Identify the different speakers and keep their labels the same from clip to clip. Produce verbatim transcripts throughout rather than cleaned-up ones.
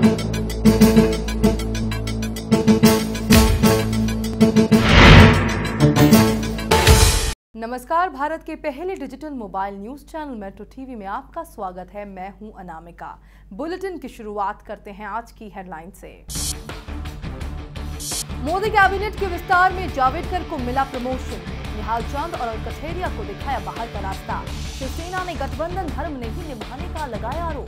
Speaker 1: नमस्कार, भारत के पहले digital mobile news channel metro TV में आपका स्वागत है। मैं हूं अनामिका। बुलेटिन की शुरुआत करते हैं आज की हेडलाइन से। मोदी कैबिनेट के विस्तार में जावड़ेकर को मिला प्रमोशन। निहाल चंद और कठेरिया को दिखाया बाहर का रास्ता। शिवसेना ने गठबंधन धर्म नहीं निभाने का लगाया आरोप।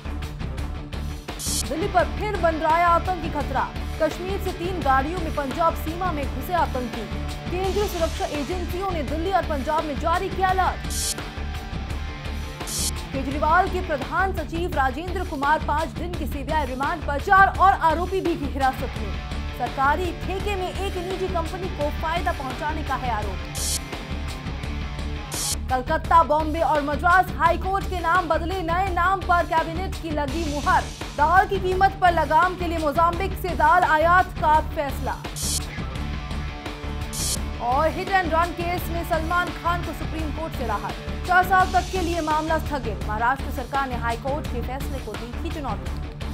Speaker 1: दिल्ली पर फिर बन रहा है आतंकी खतरा। कश्मीर से तीन गाड़ियों में पंजाब सीमा में घुसे आतंकी। केंद्रीय सुरक्षा एजेंसियों ने दिल्ली और पंजाब में जारी किया अलर्ट। केजरीवाल के प्रधान सचिव राजेंद्र कुमार पांच दिन की सीबीआई रिमांड पर, चार और आरोपी भी हिरासत में। सरकारी ठेके में एक निजी कंपनी को फायदा पहुंचाने का है आरोप। कलकत्ता, बॉम्बे और मद्रास हाईकोर्ट के नाम बदले, नए नाम पर कैबिनेट की लगी मुहर। दाल की कीमत पर लगाम के लिए मोजाम्बिक से दाल आयात का फैसला। और हिट एंड रन केस में सलमान खान को सुप्रीम कोर्ट से राहत। चार साल तक के लिए मामला स्थगित। महाराष्ट्र सरकार ने हाईकोर्ट के फैसले को दी थी चुनौती।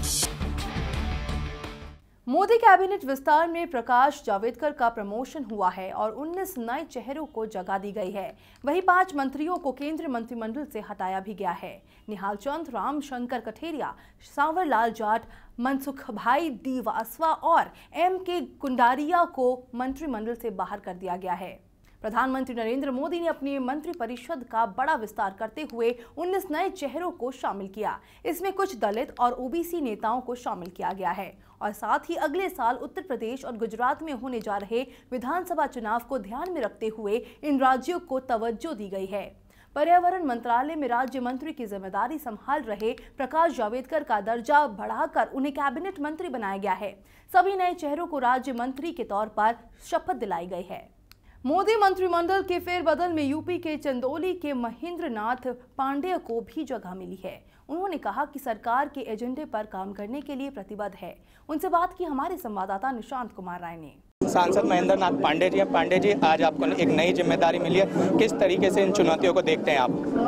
Speaker 1: मोदी कैबिनेट विस्तार में प्रकाश जावड़ेकर का प्रमोशन हुआ है और उन्नीस नए चेहरों को जगह दी गई है। वहीं पांच मंत्रियों को केंद्रीय मंत्रिमंडल से हटाया भी गया है। निहाल चंद, राम शंकर कठेरिया, सांवर लाल जाट, मनसुख भाई डी वासवा और एम के कुंडारिया को मंत्रिमंडल से बाहर कर दिया गया है। प्रधानमंत्री नरेंद्र मोदी ने अपनी मंत्रिपरिषद का बड़ा विस्तार करते हुए उन्नीस नए चेहरों को शामिल किया। इसमें कुछ दलित और ओबीसी नेताओं को शामिल किया गया है और साथ ही अगले साल उत्तर प्रदेश और गुजरात में होने जा रहे विधानसभा चुनाव को ध्यान में रखते हुए इन राज्यों को तवज्जो दी गई है। पर्यावरण मंत्रालय में राज्य मंत्री की जिम्मेदारी संभाल रहे प्रकाश जावड़ेकर का दर्जा बढ़ाकर उन्हें कैबिनेट मंत्री बनाया गया है। सभी नए चेहरों को राज्य मंत्री के तौर पर शपथ दिलाई गई है। मोदी मंत्रिमंडल के फेरबदल में यूपी के चंदौली के महेंद्र नाथ पांडेय को भी जगह मिली है। उन्होंने कहा कि सरकार के एजेंडे पर काम करने के लिए प्रतिबद्ध है। उनसे बात की हमारे संवाददाता निशांत कुमार राय ने।
Speaker 2: सांसद महेंद्र नाथ पांडेय जी, पांडेय जी आज आपको एक नई जिम्मेदारी मिली है, किस तरीके से इन चुनौतियों को देखते हैं आप?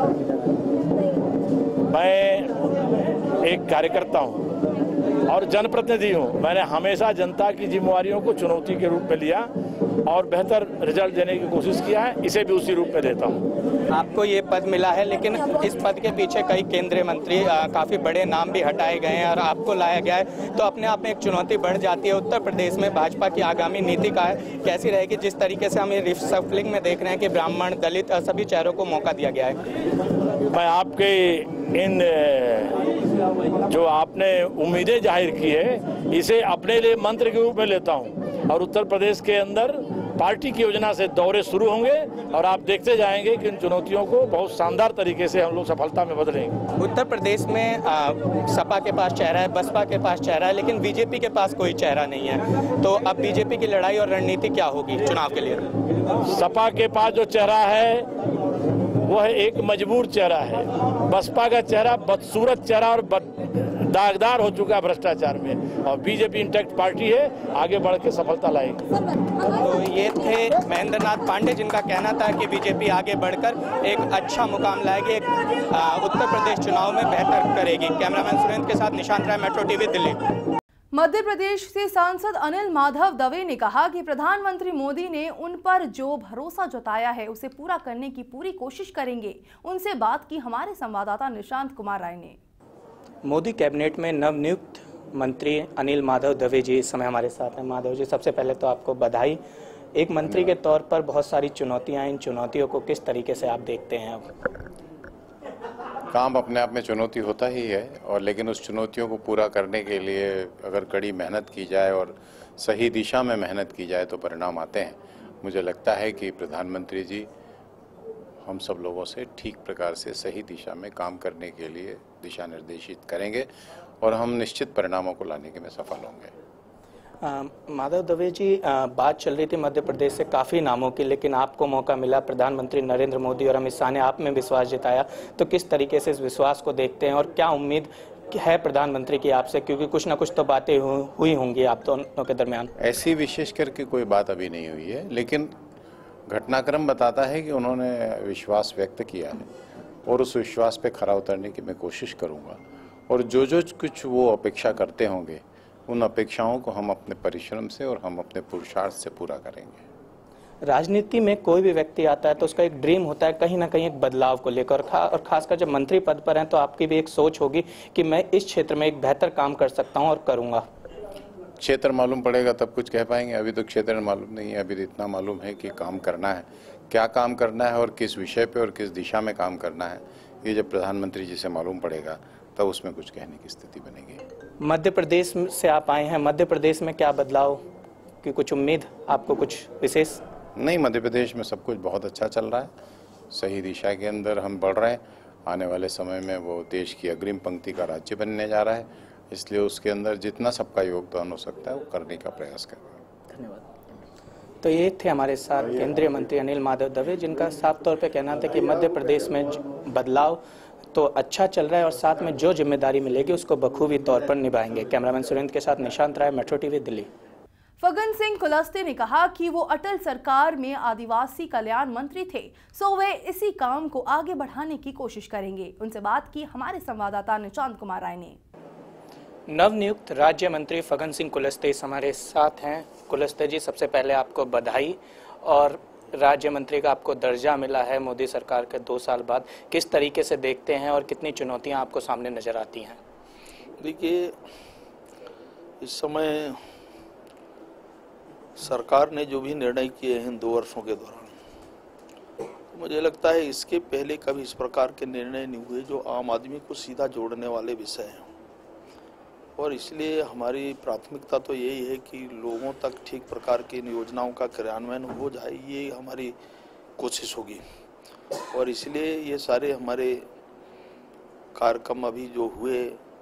Speaker 3: मैं एक कार्यकर्ता हूँ और जनप्रतिनिधि हूँ। मैंने हमेशा जनता की जिम्मेवारियों को चुनौती के रूप में लिया और बेहतर रिजल्ट देने की कोशिश किया है। इसे भी उसी रूप में देता हूँ।
Speaker 2: आपको ये पद मिला है, लेकिन इस पद के पीछे कई केंद्रीय मंत्री, काफ़ी बड़े नाम भी हटाए गए हैं और आपको लाया गया है, तो अपने आप में एक चुनौती बढ़ जाती है। उत्तर प्रदेश में भाजपा की आगामी नीति का है कैसी रहेगी, जिस तरीके से हम ये रिशफलिंग में देख रहे हैं कि ब्राह्मण, दलित सभी चेहरों को मौका दिया गया है?
Speaker 3: मैं आपके इन जो आपने उम्मीदें जाहिर की है, इसे अपने लिए मंत्र के रूप में लेता हूं और उत्तर प्रदेश के अंदर पार्टी की योजना से दौरे शुरू होंगे और आप देखते जाएंगे कि इन चुनौतियों को बहुत शानदार तरीके से हम लोग सफलता में बदलेंगे।
Speaker 2: उत्तर प्रदेश में आ, सपा के पास चेहरा है, बसपा के पास चेहरा है, लेकिन बीजेपी के पास कोई चेहरा नहीं है, तो अब बीजेपी की लड़ाई और रणनीति क्या होगी चुनाव के लिए?
Speaker 3: सपा के पास जो चेहरा है वह एक मजबूर चेहरा है। बसपा का चेहरा बदसूरत चेहरा और दागदार हो चुका है भ्रष्टाचार में, और बीजेपी इंटैक्ट पार्टी है, आगे बढ़ के सफलता लाएगी।
Speaker 2: तो ये थे महेंद्र नाथ पांडेय, जिनका कहना था कि बीजेपी आगे बढ़कर एक अच्छा मुकाम लाएगी, एक उत्तर प्रदेश चुनाव में बेहतर करेगी। कैमरामैन सुरेंद्र के साथ निशांत राय, मेट्रो टीवी, दिल्ली।
Speaker 1: मध्य प्रदेश से सांसद अनिल माधव दवे ने कहा कि प्रधानमंत्री मोदी ने उन पर जो भरोसा जताया है उसे पूरा करने की पूरी कोशिश करेंगे। उनसे बात की हमारे संवाददाता निशांत कुमार राय ने।
Speaker 2: मोदी कैबिनेट में नवनियुक्त मंत्री अनिल माधव दवे जी इस समय हमारे साथ हैं। माधव जी, सबसे पहले तो आपको बधाई। एक मंत्री के तौर पर बहुत सारी चुनौतियां, इन चुनौतियों को किस तरीके से आप देखते हैं? अब
Speaker 4: काम अपने आप में चुनौती होता ही है, और लेकिन उस चुनौतियों को पूरा करने के लिए अगर कड़ी मेहनत की जाए और सही दिशा में मेहनत की जाए तो परिणाम आते हैं। मुझे लगता है कि प्रधानमंत्री जी हम सब लोगों से ठीक प्रकार से सही दिशा में काम करने के लिए दिशा निर्देशित करेंगे और हम निश्चित परिणामों को लाने के में सफल होंगे।
Speaker 2: आ, माधव दवे जी, आ, बात चल रही थी मध्य प्रदेश से काफ़ी नामों की, लेकिन आपको मौका मिला। प्रधानमंत्री नरेंद्र मोदी और अमित शाह ने आप में विश्वास जताया, तो किस तरीके से इस विश्वास को देखते हैं और क्या उम्मीद है प्रधानमंत्री की आपसे, क्योंकि कुछ ना कुछ तो बातें हुई होंगी आप दोनों के दरमियान?
Speaker 4: ऐसी विशेष करके कोई बात अभी नहीं हुई है, लेकिन घटनाक्रम बताता है कि उन्होंने विश्वास व्यक्त किया है और उस विश्वास पे खरा उतरने की मैं कोशिश करूँगा और जो जो कुछ वो अपेक्षा करते होंगे उन अपेक्षाओं को हम अपने परिश्रम से और हम अपने पुरुषार्थ से पूरा करेंगे।
Speaker 2: राजनीति में कोई भी व्यक्ति आता है तो उसका एक ड्रीम होता है कहीं ना कहीं एक बदलाव को लेकर, खा, और खासकर जब मंत्री पद पर हैं तो आपकी भी एक सोच होगी कि मैं इस क्षेत्र में एक बेहतर काम कर सकता हूं और करूंगा।
Speaker 4: क्षेत्र मालूम पड़ेगा तब कुछ कह पाएंगे, अभी तो क्षेत्र मालूम नहीं है। अभी तो इतना मालूम है कि काम करना है, क्या काम करना है और किस विषय पे और किस दिशा में काम करना है, ये जब प्रधानमंत्री जी से मालूम पड़ेगा तब उसमें कुछ कहने की स्थिति बनेगी।
Speaker 2: मध्य प्रदेश से आप आए हैं, मध्य प्रदेश में क्या बदलाव की कुछ उम्मीद आपको, कुछ विशेष?
Speaker 4: नहीं, मध्य प्रदेश में सब कुछ बहुत अच्छा चल रहा है, सही दिशा के अंदर हम बढ़ रहे हैं। आने वाले समय में वो देश की अग्रिम पंक्ति का राज्य बनने जा रहा है, इसलिए उसके अंदर जितना सबका योगदान हो सकता है वो करने का प्रयास करें।
Speaker 2: धन्यवाद। तो ये थे हमारे साथ केंद्रीय मंत्री अनिल माधव दवे, जिनका साफ तौर पे कहना था कि मध्य प्रदेश में बदलाव तो अच्छा चल रहा है और साथ में जो जिम्मेदारी मिलेगी उसको बखूबी तौर पर निभाएंगे। कैमरामैन सुरेंद्र के साथ निशांत राय, मेट्रो टीवी, दिल्ली।
Speaker 1: फग्गन सिंह कुलस्ते ने कहा कि वो अटल सरकार में आदिवासी कल्याण मंत्री थे, सो वे इसी काम को आगे बढ़ाने की कोशिश करेंगे। उनसे बात की हमारे संवाददाता निशांत कुमार राय ने।
Speaker 2: नवनियुक्त राज्य मंत्री फग्गन सिंह कुलस्ते हमारे साथ हैं। कुलस्ते जी, सबसे पहले आपको बधाई, और राज्य मंत्री का आपको दर्जा मिला है मोदी सरकार के दो साल बाद। किस तरीके से देखते हैं और कितनी चुनौतियां आपको सामने नजर आती हैं?
Speaker 5: देखिए, इस समय सरकार ने जो भी निर्णय किए हैं दो वर्षों के दौरान, तो मुझे लगता है इसके पहले कभी इस प्रकार के निर्णय नहीं हुए जो आम आदमी को सीधा जोड़ने वाले विषय हैं। और इसलिए हमारी प्राथमिकता तो यही है कि लोगों तक ठीक प्रकार की योजनाओं का क्रियान्वयन हो जाए, ये हमारी कोशिश होगी। और इसलिए ये सारे हमारे कार्यक्रम अभी जो हुए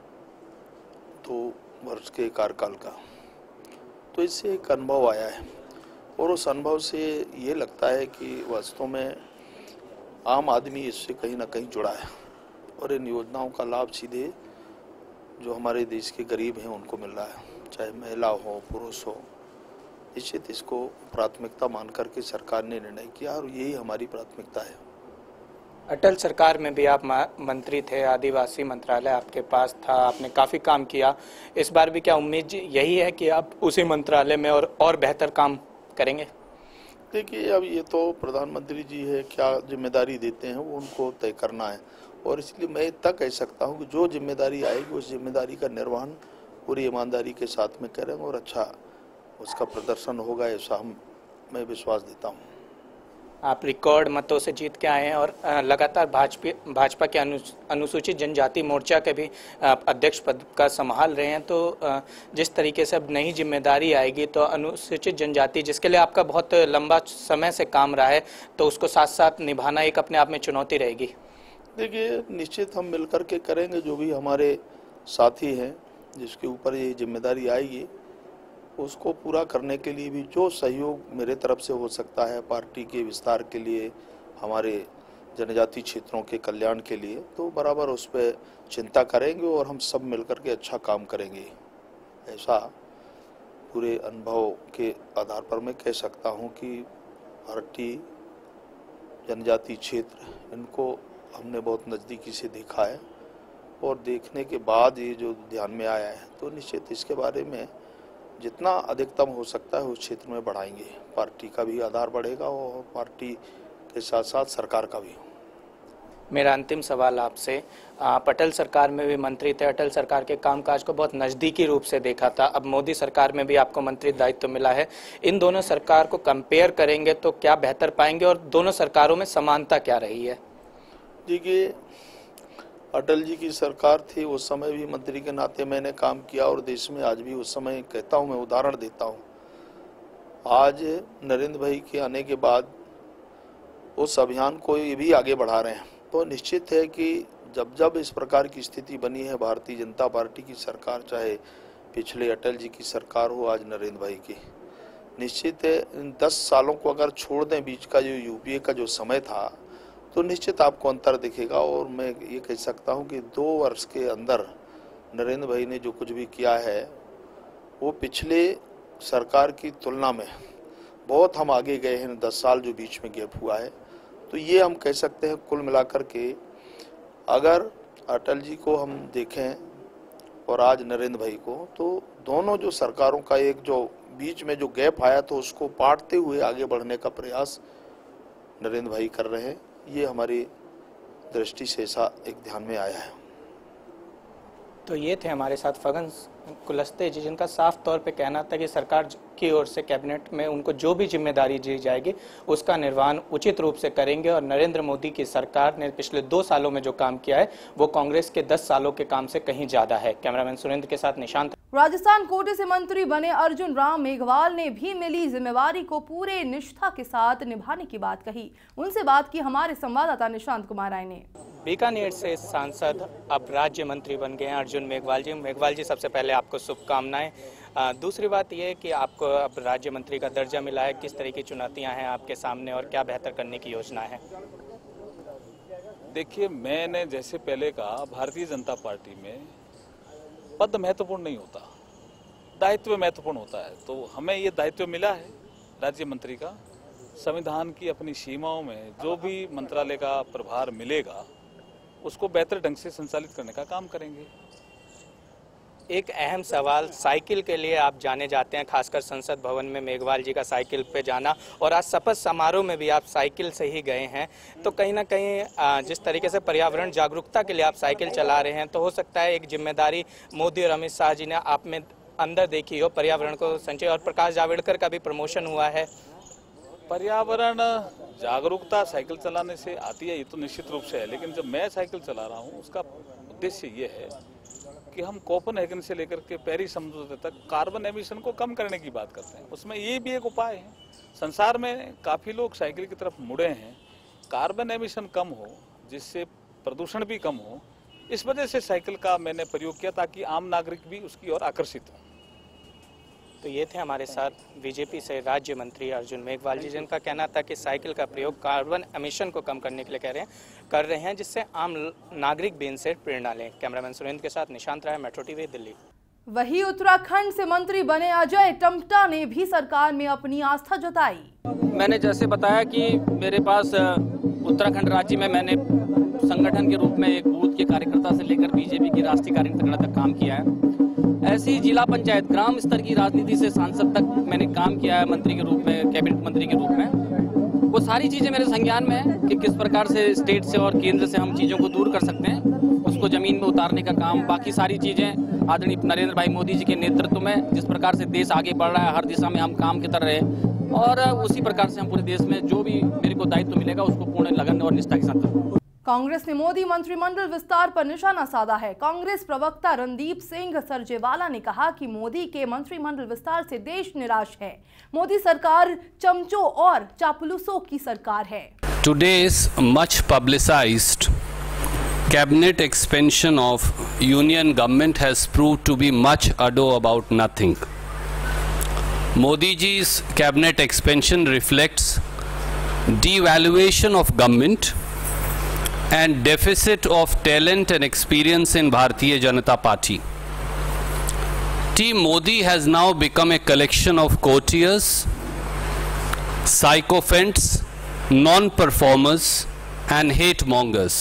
Speaker 5: दो वर्ष के कार्यकाल का, तो इससे एक अनुभव आया है और उस अनुभव से ये लगता है कि वास्तव में आम आदमी इससे कहीं ना कहीं जुड़ा है और इन योजनाओं का लाभ सीधे जो हमारे देश के गरीब हैं उनको मिल रहा है, चाहे महिला हो पुरुष हो। निश्चित इसको प्राथमिकता मान करके सरकार ने निर्णय किया और यही हमारी प्राथमिकता है।
Speaker 2: अटल सरकार में भी आप मंत्री थे, आदिवासी मंत्रालय आपके पास था, आपने काफ़ी काम किया। इस बार भी क्या उम्मीद यही है कि आप उसी मंत्रालय में और और बेहतर काम करेंगे?
Speaker 5: देखिए, अब ये तो प्रधानमंत्री जी है, क्या जिम्मेदारी देते हैं वो उनको तय करना है। और इसलिए मैं इतना कह सकता हूँ कि जो जिम्मेदारी आएगी उस जिम्मेदारी का निर्वहन पूरी ईमानदारी के साथ में करेंगे और अच्छा उसका प्रदर्शन होगा, ऐसा हम मैं विश्वास देता हूँ।
Speaker 2: आप रिकॉर्ड मतों से जीत के आए हैं और लगातार भाजपा भाजपा के अनुसूचित जनजाति मोर्चा के भी अध्यक्ष पद का संभाल रहे हैं। तो जिस तरीके से अब नई जिम्मेदारी आएगी तो अनुसूचित जनजाति, जिसके लिए आपका बहुत लंबा समय से काम रहा है, तो उसको साथ साथ निभाना एक अपने आप में चुनौती रहेगी।
Speaker 5: देखिए, निश्चित हम मिलकर के करेंगे। जो भी हमारे साथी हैं जिसके ऊपर ये जिम्मेदारी आएगी उसको पूरा करने के लिए भी जो सहयोग मेरे तरफ से हो सकता है पार्टी के विस्तार के लिए, हमारे जनजाति क्षेत्रों के कल्याण के लिए, तो बराबर उस पर चिंता करेंगे और हम सब मिलकर के अच्छा काम करेंगे। ऐसा पूरे अनुभव के आधार पर मैं कह सकता हूं कि पार्टी जनजाति क्षेत्र इनको हमने बहुत नज़दीकी से देखा है और देखने के बाद ये जो ध्यान में आया है तो निश्चित इसके बारे में जितना अधिकतम हो सकता है उस क्षेत्र में बढ़ाएंगे। पार्टी का भी आधार बढ़ेगा और पार्टी के साथ साथ सरकार का भी।
Speaker 2: मेरा अंतिम सवाल आपसे, आप अटल सरकार में भी मंत्री थे, अटल सरकार के कामकाज को बहुत नज़दीकी रूप से देखा था, अब मोदी सरकार में भी आपको मंत्री दायित्व मिला है। इन दोनों सरकार को कंपेयर करेंगे तो क्या बेहतर पाएंगे और दोनों सरकारों में समानता क्या रही है?
Speaker 5: देखिए, अटल जी की सरकार थी, उस समय भी मंत्री के नाते मैंने काम किया और देश में आज भी उस समय कहता हूँ, मैं उदाहरण देता हूँ। आज नरेंद्र भाई के आने के बाद उस अभियान को ये भी आगे बढ़ा रहे हैं। तो निश्चित है कि जब जब इस प्रकार की स्थिति बनी है, भारतीय जनता पार्टी की सरकार, चाहे पिछले अटल जी की सरकार हो, आज नरेंद्र भाई की, निश्चित है इन दस सालों को अगर छोड़ दें बीच का जो यूपीए का जो समय था तो निश्चित आपको अंतर दिखेगा। और मैं ये कह सकता हूँ कि दो वर्ष के अंदर नरेंद्र भाई ने जो कुछ भी किया है वो पिछले सरकार की तुलना में बहुत हम आगे गए हैं। दस साल जो बीच में गैप हुआ है, तो ये हम कह सकते हैं कुल मिलाकर के अगर अटल जी को हम देखें और आज नरेंद्र भाई को, तो दोनों जो सरकारों का एक जो बीच में जो गैप आया तो उसको पाटते हुए आगे बढ़ने का प्रयास नरेंद्र भाई कर रहे हैं। ये हमारी दृष्टि से ऐसा एक ध्यान में आया है।
Speaker 2: तो ये थे हमारे साथ फगन कुलस्ते जी, जिनका साफ तौर पे कहना था कि सरकार की ओर से कैबिनेट में उनको जो भी जिम्मेदारी दी जाएगी उसका निर्वहन उचित रूप से करेंगे। और नरेंद्र मोदी की सरकार ने पिछले दो सालों में जो काम किया है वो कांग्रेस के दस सालों के काम से कहीं ज्यादा है। कैमरामैन सुरेंद्र के साथ निशांत।
Speaker 1: राजस्थान कोटे से मंत्री बने अर्जुन राम मेघवाल ने भी मिली जिम्मेवारी को पूरे निष्ठा के साथ निभाने की बात कही। उनसे बात की हमारे संवाददाता निशांत कुमार राय ने।
Speaker 2: बीकानेर से सांसद अब राज्य मंत्री बन गए हैं अर्जुन मेघवाल जी। मेघवाल जी, सबसे पहले आपको शुभकामनाएं। दूसरी बात यह है कि आपको अब राज्य मंत्री का दर्जा मिला है, किस तरह की चुनौतियां हैं आपके सामने और क्या बेहतर करने की योजना है?
Speaker 6: देखिए, मैंने जैसे पहले कहा, भारतीय जनता पार्टी में पद महत्वपूर्ण नहीं होता, दायित्व महत्वपूर्ण होता है। तो हमें ये दायित्व मिला है राज्य मंत्री का। संविधान की अपनी सीमाओं में जो भी मंत्रालय का प्रभार मिलेगा उसको बेहतर ढंग से संचालित करने का काम करेंगे।
Speaker 2: एक अहम सवाल, साइकिल के लिए आप जाने जाते हैं, खासकर संसद भवन में मेघवाल जी का साइकिल पे जाना, और आज शपथ समारोह में भी आप साइकिल से ही गए हैं। तो कहीं ना कहीं जिस तरीके से पर्यावरण जागरूकता के लिए आप साइकिल चला रहे हैं, तो हो सकता है एक जिम्मेदारी मोदी और अमित शाह जी ने आप में अंदर देखी हो, पर्यावरण को संचय। और प्रकाश जावड़ेकर का भी प्रमोशन हुआ है।
Speaker 6: पर्यावरण जागरूकता साइकिल चलाने से आती है, ये तो निश्चित रूप से है। लेकिन जब मैं साइकिल चला रहा हूँ उसका उद्देश्य ये है कि हम कोपेनहेगन से लेकर के पेरिस समझौते तक कार्बन एमिशन को कम करने की बात करते हैं। उसमें ये भी एक उपाय है। संसार में काफ़ी लोग साइकिल की तरफ मुड़े हैं, कार्बन एमिशन कम हो, जिससे प्रदूषण भी कम हो। इस वजह से साइकिल का मैंने प्रयोग किया ताकि आम नागरिक भी उसकी ओर आकर्षित हो।
Speaker 2: तो ये थे हमारे साथ बीजेपी से राज्य मंत्री अर्जुन मेघवाल जी, जिनका कहना था कि साइकिल का प्रयोग कार्बन एमिशन को कम करने के लिए कह रहे हैं कर रहे हैं जिससे आम नागरिक भी इनसे प्रेरणा लें। कैमरामैन सुरेंद्र के साथ निशांत राय, मेट्रो टीवी, दिल्ली।
Speaker 1: वही उत्तराखंड से मंत्री बने अजय टम्टा ने भी सरकार में अपनी आस्था जताई।
Speaker 7: मैंने जैसे बताया कि मेरे पास उत्तराखंड राज्य में मैंने संगठन के रूप में एक बूथ के कार्यकर्ता से लेकर बीजेपी की राष्ट्रीय कार्यकर्ता तक काम किया है। ऐसे ही जिला पंचायत, ग्राम स्तर की राजनीति से सांसद तक मैंने काम किया है, मंत्री के रूप में, कैबिनेट मंत्री के रूप में। वो सारी चीजें मेरे संज्ञान में है कि किस प्रकार से स्टेट से और केंद्र से हम चीजों को दूर कर सकते हैं, उसको जमीन में उतारने का काम। बाकी सारी चीजें आदरणीय नरेंद्र भाई मोदी जी के नेतृत्व में जिस प्रकार से देश आगे बढ़ रहा है, हर दिशा में हम काम कर रहे हैं, और उसी प्रकार से हम पूरे देश में जो भी मेरे को दायित्व मिलेगा उसको पूर्ण लगन और निष्ठा के साथ करूंगा।
Speaker 1: कांग्रेस ने मोदी मंत्रिमंडल विस्तार पर निशाना साधा है। कांग्रेस प्रवक्ता रणदीप सिंह सरजेवाला ने कहा कि मोदी के मंत्रिमंडल विस्तार से देश निराश है। मोदी सरकार चमचों और चापलूसों की सरकार है।
Speaker 8: Today's much publicized cabinet expansion of union government has proved to be much ado about nothing. Modi ji's cabinet expansion reflects devaluation of government and deficit of talent and experience in Bharatiya Janata Party. Team Modi has now become a collection of courtiers, sycophants, non-performers and hate mongers.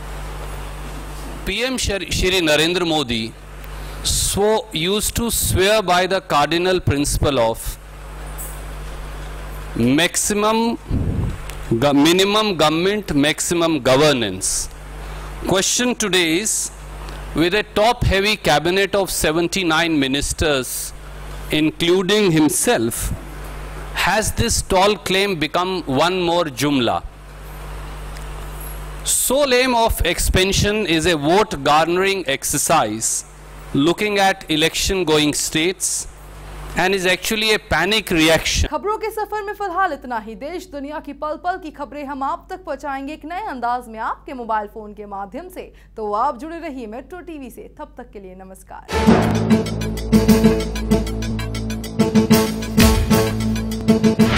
Speaker 8: P M Shri Narendra Modi so used to swear by the cardinal principle of maximum minimum government, maximum governance. Question today is, with a top-heavy cabinet of seventy-nine ministers, including himself, has this tall claim become one more jumla? So lame of expansion is a vote-garnering exercise looking at election-going states and is actually a panic reaction.
Speaker 1: खबरों के सफर में फिलहाल इतना ही। देश दुनिया की पल पल की खबरें हम आप तक पहुंचाएंगे एक नए अंदाज में आपके मोबाइल फोन के माध्यम से। तो आप जुड़े रहिए मेट्रो टीवी से। तब तक के लिए नमस्कार।